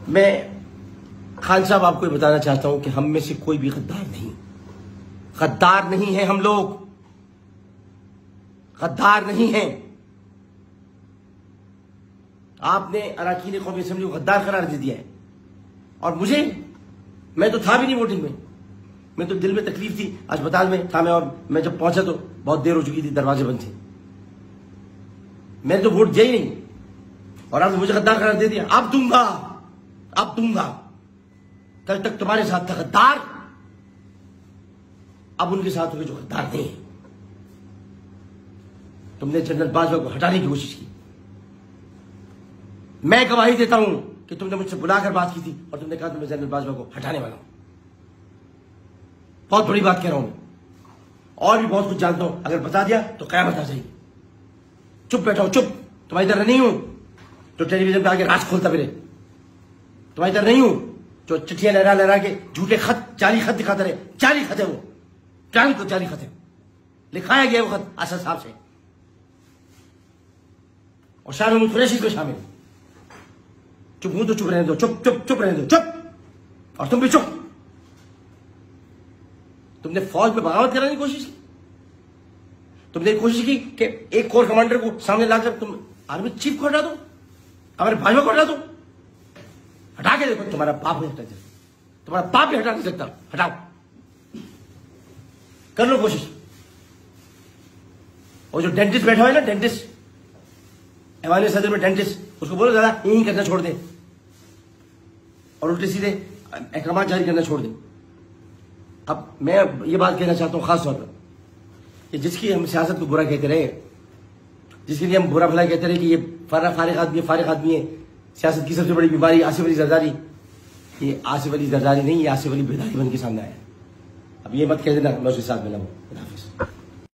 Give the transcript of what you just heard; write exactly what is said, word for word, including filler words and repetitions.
मैं खान साहब आपको ये बताना चाहता हूं कि हम में से कोई भी गद्दार नहीं, गद्दार नहीं है हम लोग, गद्दार नहीं है। आपने अरकान कौमी असेंबली को गद्दार करार दे दिया है। और मुझे, मैं तो था भी नहीं वोटिंग में, मैं तो दिल में तकलीफ थी, अस्पताल में था मैं, और मैं जब पहुंचा तो बहुत देर हो चुकी थी, दरवाजे बंद थे, मैंने तो वोट दिया ही नहीं। और आपने मुझे गद्दार करार दे दिया। अब दूंगा, अब दूंगा। कल तक तुम्हारे साथ था गद्दार, अब उनके साथ हुए जो गद्दार नहीं है। तुमने जनरल बाजवा को हटाने की कोशिश की। मैं गवाही देता हूं कि तुमने मुझसे बुलाकर बात की थी और तुमने कहा तुमने जनरल बाजवा को हटाने वाला हूं। बहुत बड़ी बात कह रहा हूं मैं, और भी बहुत कुछ जानता हूं। अगर बता दिया तो कयामत आ जाएगी। चुप बैठा हूं, चुप। तुम्हारी तरह नहीं हूं तो टेलीविजन पे आके राज खोलता फिरे। तुम्हारी तरह नहीं हूं जो चिट्ठियां लहरा लहरा के झूठे खत, जाली खत दिखाते रहे। जाली खत है वो, जाली तो जाली खत है, लिखाया गया वो खत असद साहब से और शाह महमूद कुरैशी को शामिल। चुप हूं तो चुप रहने दो, चुप चुप चुप रहने दो, चुप। और तुम भी चुप। तुमने फौज में बगावत कराने की कोशिश की। तुमने कोशिश की कि एक कोर कमांडर को सामने लाकर तुम आर्मी चीफ को हटा दो, हमारे भाजपा को हटा दो। हटा के देखो, तुम्हारा बाप नहीं हटा सकता, तुम्हारा बाप भी हटा नहीं सकता। हटाओ, कर लो कोशिश। और जो डेंटिस्ट बैठा है ना, डेंटिस्ट, ऐवान सदर में डेंटिस्ट, उसको बोलो दादा यही करना छोड़ दे और उल्टे सीधे अहकाम जारी करना छोड़ दे। अब मैं ये बात कहना चाहता हूं खास तौर पर कि जिसकी हम सियासत को बुरा कहते रहे, जिसके लिए हम बुरा भला कहते रहे कि ये फारिग आदमी है, फारिग आदमी है, सियासत की सबसे बड़ी बीमारी आसिफ अली जरदारी, ये आसिफ अली जरदारी नहीं, ये आसिफ अली बेदारी बन के सामने आया। अब ये मत कह देना मैं उसके साथ मिला हूं।